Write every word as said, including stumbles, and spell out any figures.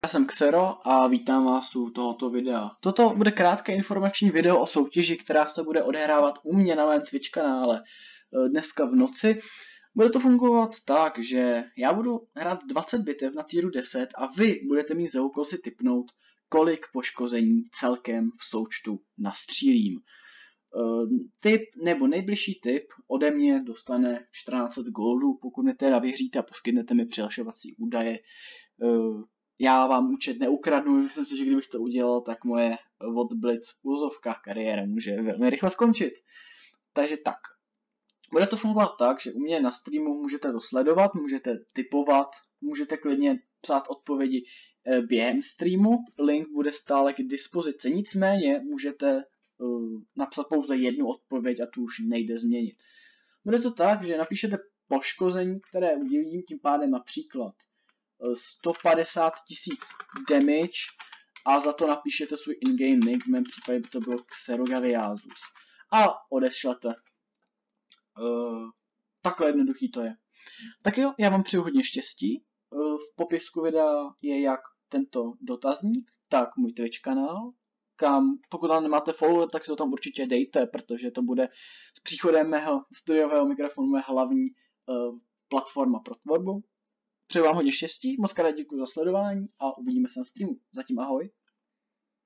Já jsem Xero a vítám vás u tohoto videa. Toto bude krátké informační video o soutěži, která se bude odehrávat u mě na mém Twitch kanále dneska v noci. Bude to fungovat tak, že já budu hrát dvacet bitev na týru deset a vy budete mít za úkol si tipnout, kolik poškození celkem v součtu nastřílím. Tip nebo nejbližší tip ode mě dostane čtrnáct set goldů, pokud mě teda vyhříte a poskytnete mi přihlašovací údaje. Já vám účet neukradnu, myslím si, že kdybych to udělal, tak moje Wodblitz úzovka kariéra může velmi rychle skončit. Takže tak. Bude to fungovat tak, že u mě na streamu můžete to sledovat, můžete tipovat, můžete klidně psát odpovědi během streamu. Link bude stále k dispozici, nicméně můžete uh, napsat pouze jednu odpověď a tu už nejde změnit. Bude to tak, že napíšete poškození, které udělím, tím pádem například sto padesát tisíc damage a za to napíšete svůj in-game nick, v mém případě by to bylo Xerogaviazus. A odešlete. Uh, takhle jednoduchý to je. Tak jo, já vám přeju hodně štěstí. Uh, v popisku videa je jak tento dotazník, tak můj Twitch kanál, kam pokud tam nemáte follow, tak se to tam určitě dejte, protože to bude s příchodem mého studiového mikrofonu moje hlavní uh, platforma pro tvorbu. Přeju vám hodně štěstí, moc krát děkuji za sledování a uvidíme se na streamu. Zatím ahoj.